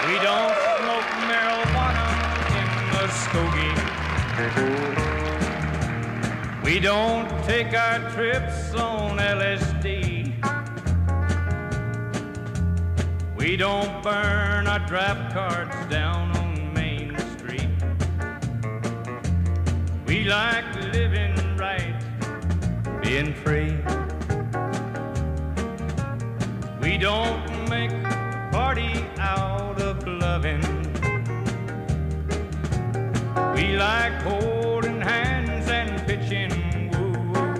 We don't smoke marijuana in Muskogee. We don't take our trips on LSD. We don't burn our draft cards down on Main Street. We like living right, being free. We don't make a party out of loving. We like holding hands and pitching woo-woo.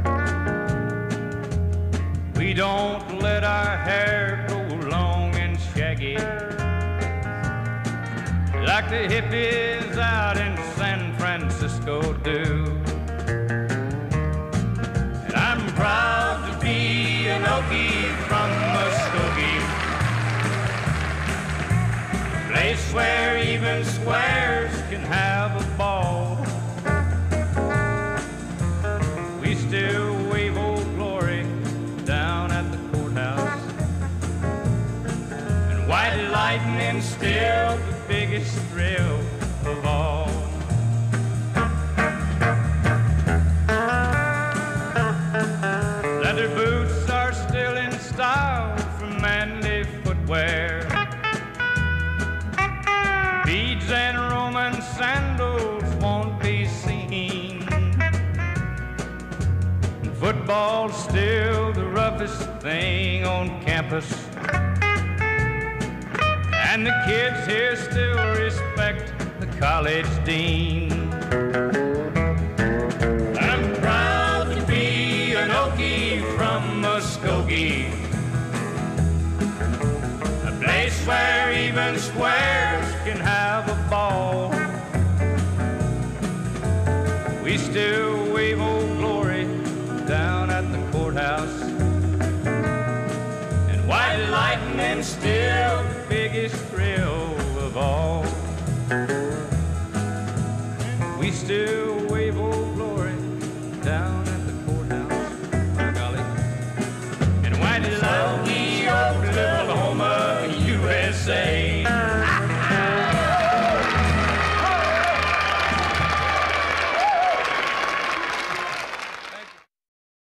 We don't let our hair grow long and shaggy like the hippies out in San Francisco do. And I'm proud to be an Okie from Muskogee, a place where even squares can have a ball. We still wave Old Glory down at the courthouse, and white lightning still the biggest thrill of all. Leather boots are still in style for manly footwear. Beads and Roman sandals won't be seen. Football's still the roughest thing on campus, and the kids here still respect the college dean. I'm proud to be an Okie from Muskogee, a place where even squares can have a ball. We still wave Old Glory down at the courthouse, and white lightning still the biggest thrill of all. We still